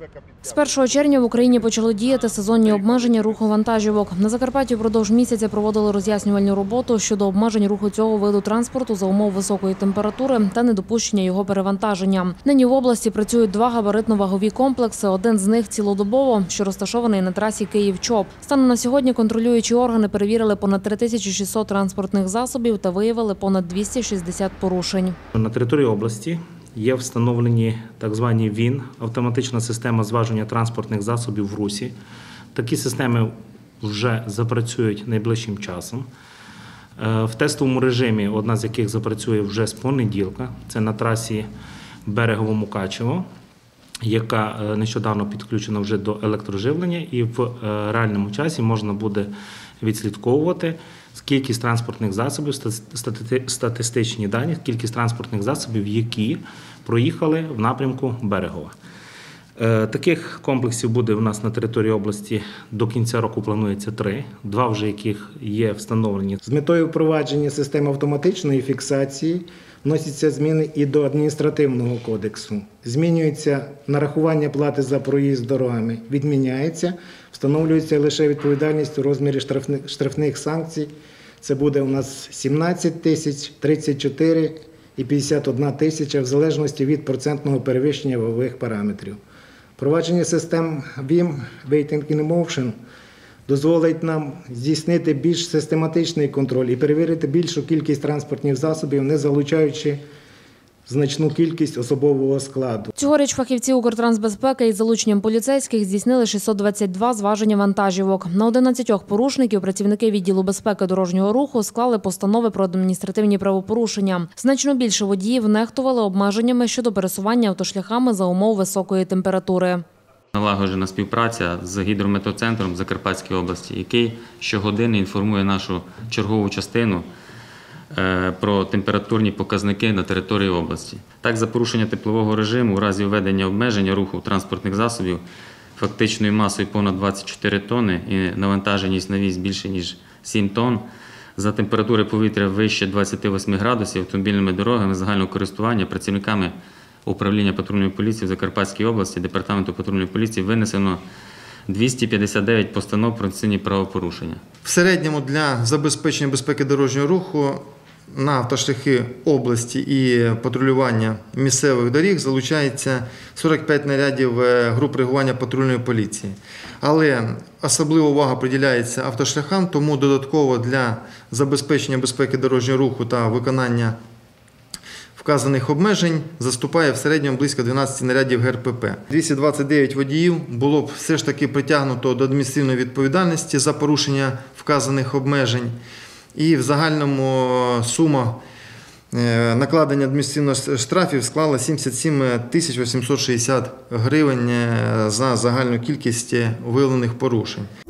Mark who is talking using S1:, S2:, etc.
S1: З 1 червня в Україні почали діяти сезонні обмеження руху вантажівок. На Закарпатті впродовж місяця проводили роз'яснювальну роботу щодо обмежень руху цього виду транспорту за умов високої температури та недопущення його перевантаження. Нині в області працюють два габаритно-вагові комплекси, один з них цілодобово, що розташований на трасі Київ-Чоп. Станом на сьогодні контролюючі органи перевірили понад 3600 транспортних засобів та виявили понад 260 порушень.
S2: На території області є встановлені так звані ВІН – автоматична система зваження транспортних засобів в русі. Такі системи вже запрацюють найближчим часом. В тестовому режимі, одна з яких запрацює вже з понеділка, це на трасі Берегово-Мукачево, яка нещодавно підключена вже до електроживлення, і в реальному часі можна буде відслідковувати кількість транспортних засобів, статистичні дані, кількість транспортних засобів, які проїхали в напрямку Берегова. Таких комплексів буде у нас на території області до кінця року планується 3, 2 вже яких є встановлені.
S3: З метою впровадження системи автоматичної фіксації вносяться зміни і до адміністративного кодексу. Змінюється нарахування плати за проїзд дорогами, відміняється, встановлюється лише відповідальність у розмірі штрафних санкцій. Це буде у нас 17 тисяч, 34 і 51 тисяча в залежності від процентного перевищення вагових параметрів. Впровадження систем VIM – Waiting in Motion дозволить нам здійснити більш систематичний контроль і перевірити більшу кількість транспортних засобів, не залучаючи значну кількість особового складу.
S1: Цьогоріч фахівці Укртрансбезпеки із залученням поліцейських здійснили 622 зваження вантажівок. На 11 порушників працівники відділу безпеки дорожнього руху склали постанови про адміністративні правопорушення. Значно більше водіїв нехтували обмеженнями щодо пересування автошляхами за умов високої температури.
S4: Налагоджена співпраця з гідрометеоцентром Закарпатської області, який щогодини інформує нашу чергову частину про температурні показники на території області. Так, за порушення теплового режиму у разі введення обмеження руху транспортних засобів фактичною масою понад 24 тонни і навантаженість на віз більше, ніж 7 тонн, за температури повітря вище 28 градусів автомобільними дорогами загального користування працівниками управління патрульної поліції в Закарпатській області, департаменту патрульної поліції винесено 259 постанов про адміністративні правопорушення.
S5: В середньому для забезпечення безпеки дорожнього руху на автошляхи області і патрулювання місцевих доріг залучається 45 нарядів груп реагування патрульної поліції. Але особлива увага приділяється автошляхам, тому додатково для забезпечення безпеки дорожнього руху та виконання вказаних обмежень заступає в середньому близько 12 нарядів ГРПП. 229 водіїв було б все ж таки притягнуто до адміністративної відповідальності за порушення вказаних обмежень. І в загальному сума накладення адміністративних штрафів склала 77 860 гривень за загальну кількість виявлених порушень.